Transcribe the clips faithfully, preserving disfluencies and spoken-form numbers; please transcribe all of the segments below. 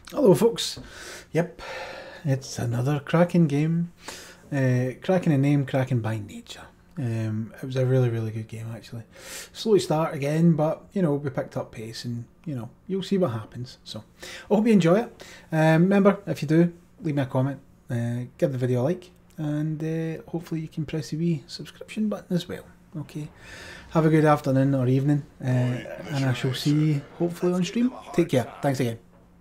Hello folks, yep, it's another Kraken game. Uh, Kraken in name, Kraken by nature. Um, it was a really, really good game actually. Slowly start again, but you know, we picked up pace and you know, you'll see what happens. So, I hope you enjoy it. Um, remember, if you do, leave me a comment, uh, give the video a like, and uh, hopefully you can press the wee subscription button as well. Okay, have a good afternoon or evening, uh, and I shall see you hopefully on stream. Take care, thanks again.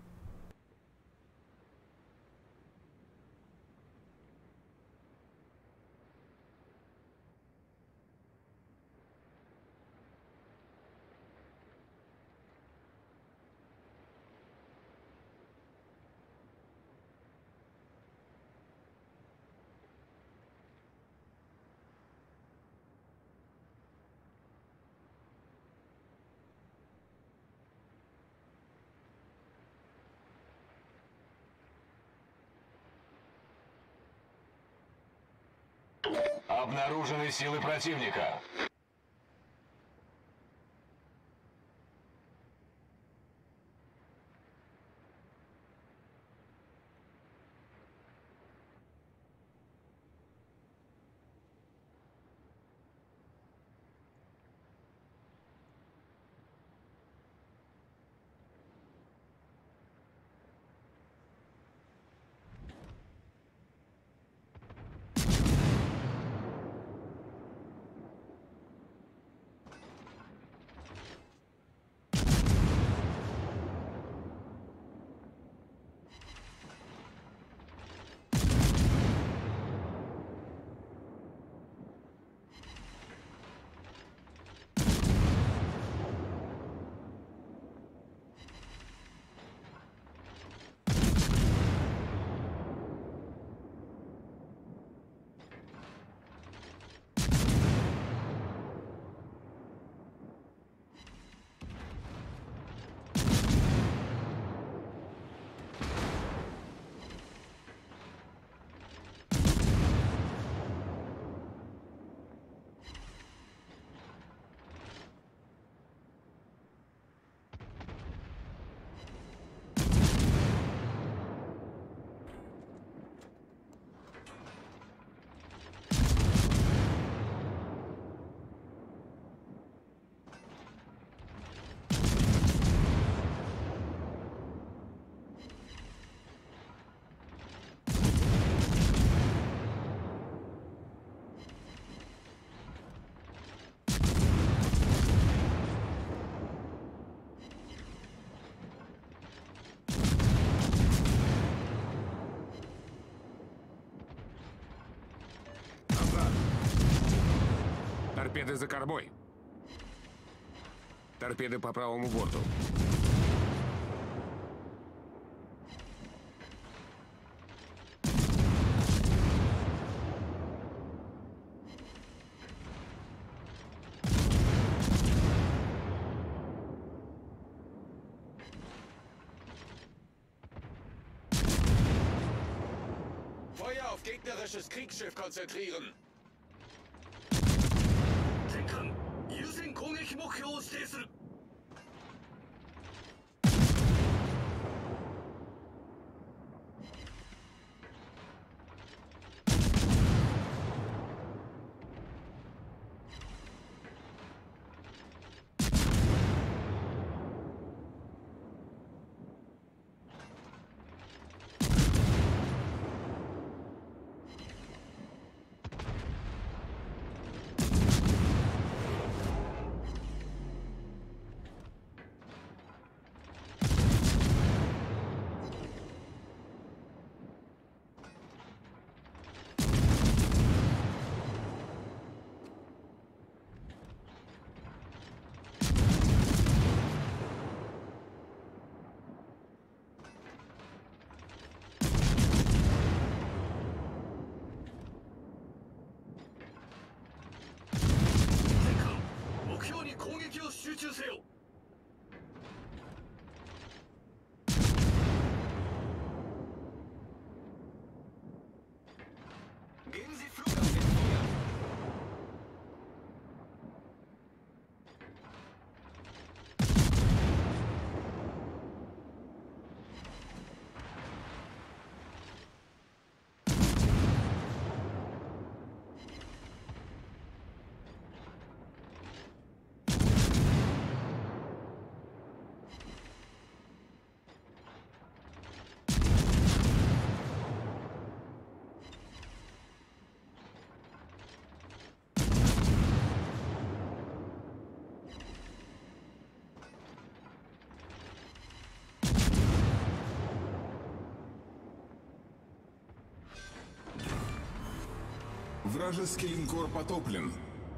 Обнаружены силы противника. Торпеды за кормой. Торпеды по правому борту. Feuer auf gegnerisches Kriegsschiff konzentrieren. 優先攻撃目標を指定する。 Вражеский линкор потоплен.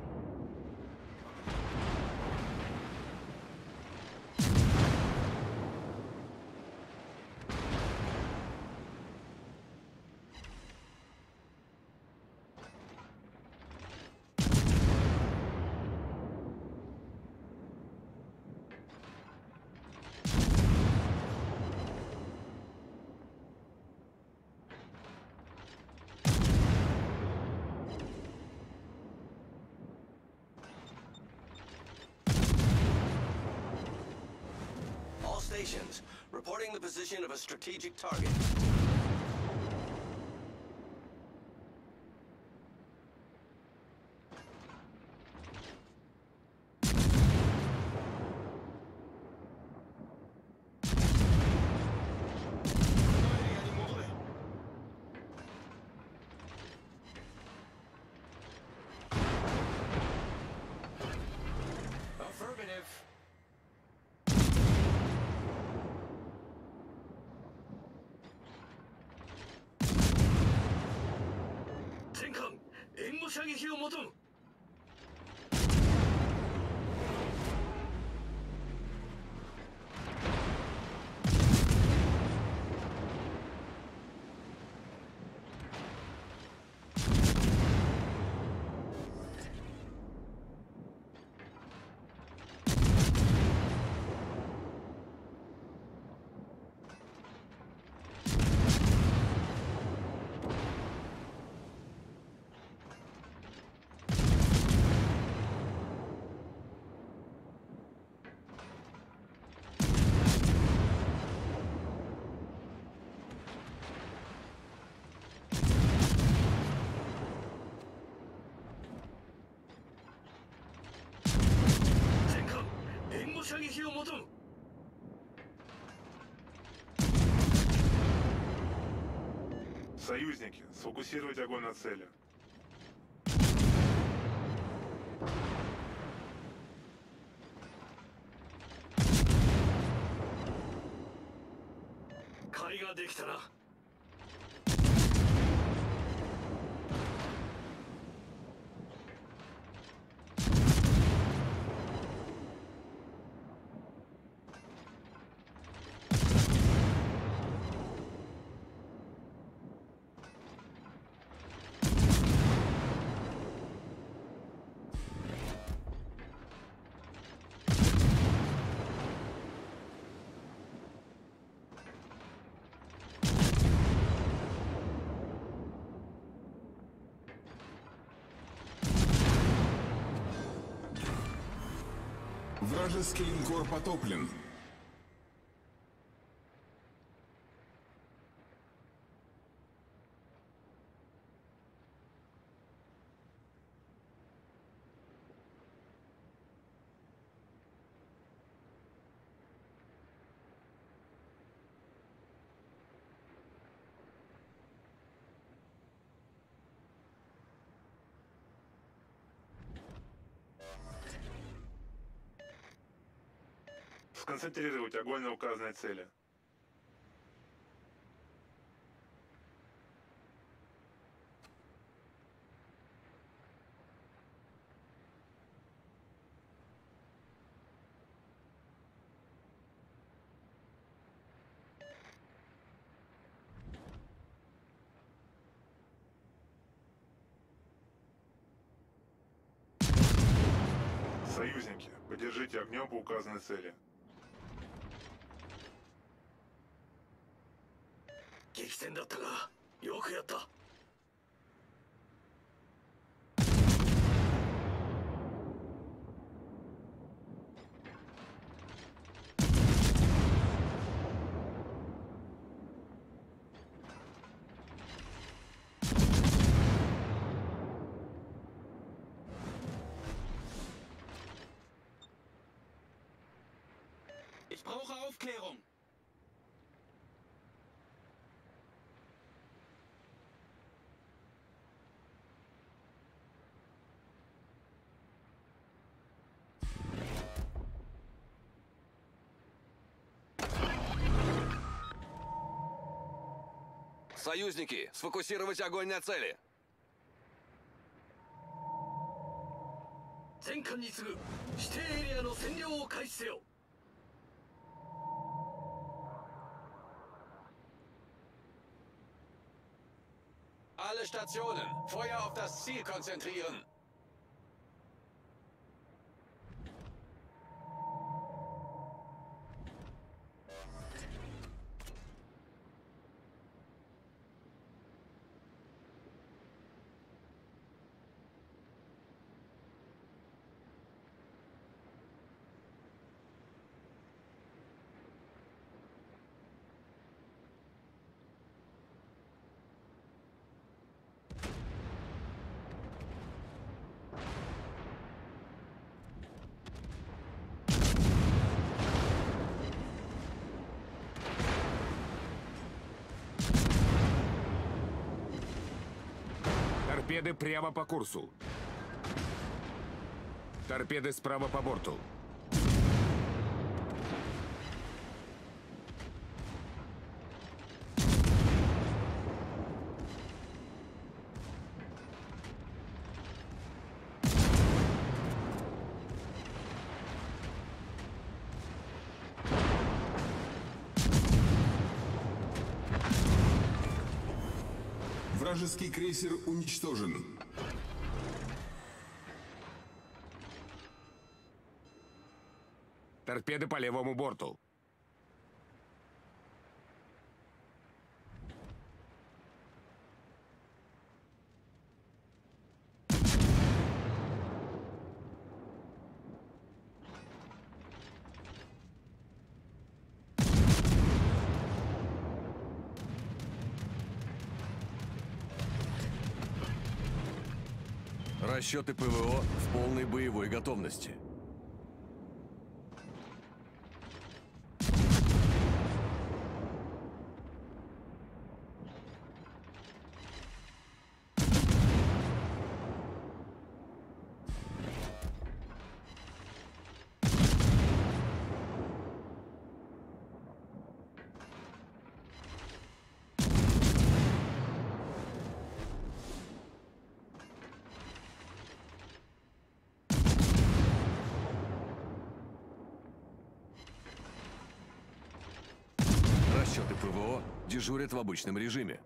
Stations, reporting the position of a strategic target. Affirmative. 戦艦援護射撃を求む。射撃を求む。 Союзники, сфокусировать огонь на цели. 借りができたな。 Вражеский линкор потоплен. Сконцентрировать огонь на указанной цели. Союзники, поддержите огнем по указанной цели. 激戦だったがよくやった。Ich brauche Aufklärung. Союзники, сфокусировать огонь на цели. 戦艦に次ぐ指定エリアの占領を開始せよ。 Alle Stationen, Feuer auf das Ziel konzentrieren. Торпеды прямо по курсу. Торпеды справа по борту. Вражеский крейсер уничтожен. Торпеды по левому борту. Расчеты ПВО в полной боевой готовности. Расчеты ПВО дежурят в обычном режиме.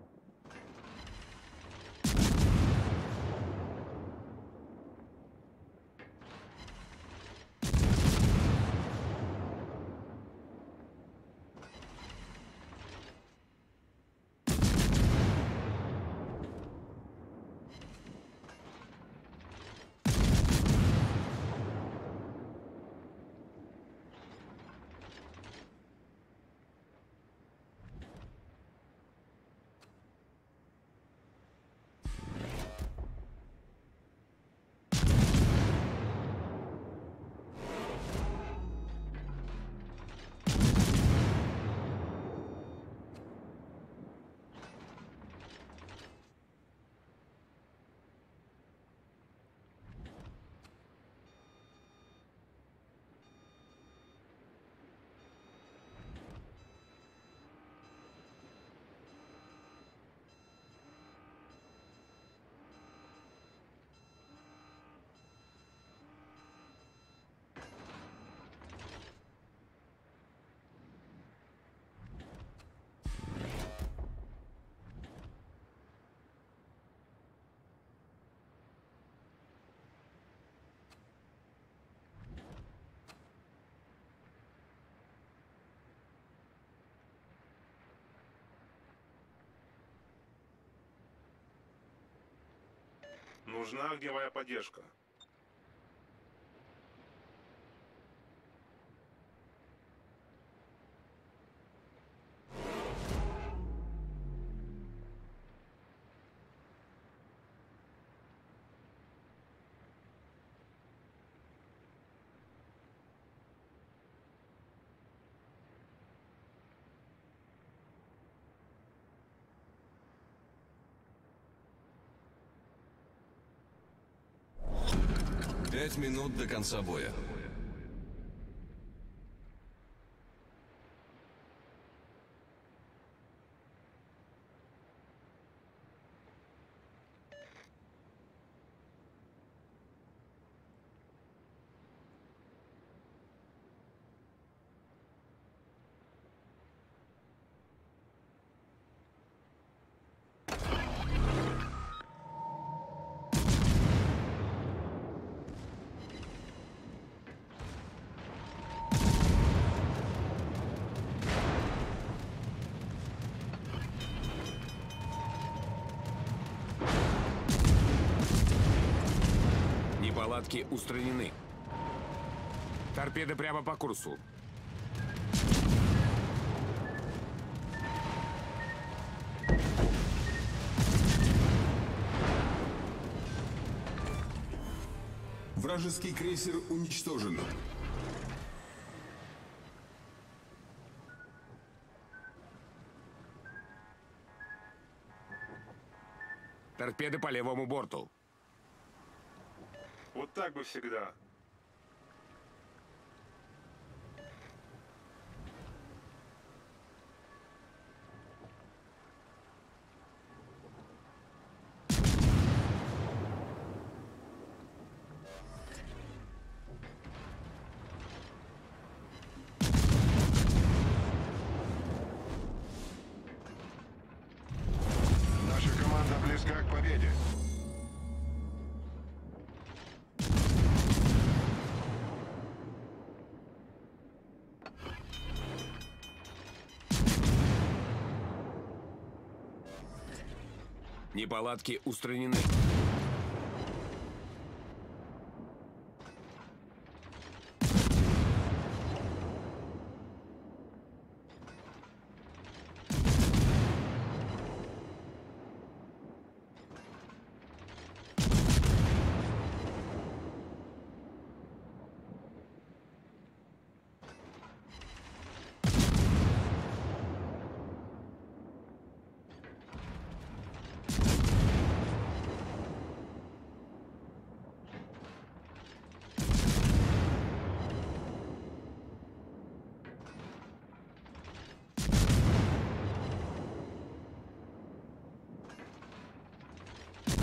Нужна огневая поддержка. Пять минут до конца боя. Неполадки устранены. Торпеды прямо по курсу. Вражеский крейсер уничтожен. Торпеды по левому борту. Вот так бы всегда. Наша команда близка к победе. Неполадки устранены.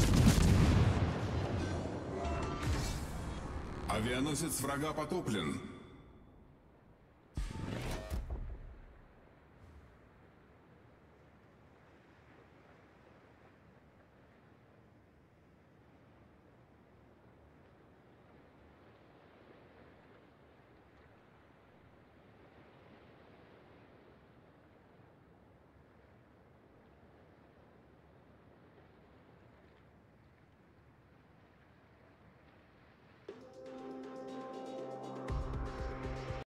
Авианосец врага потоплен.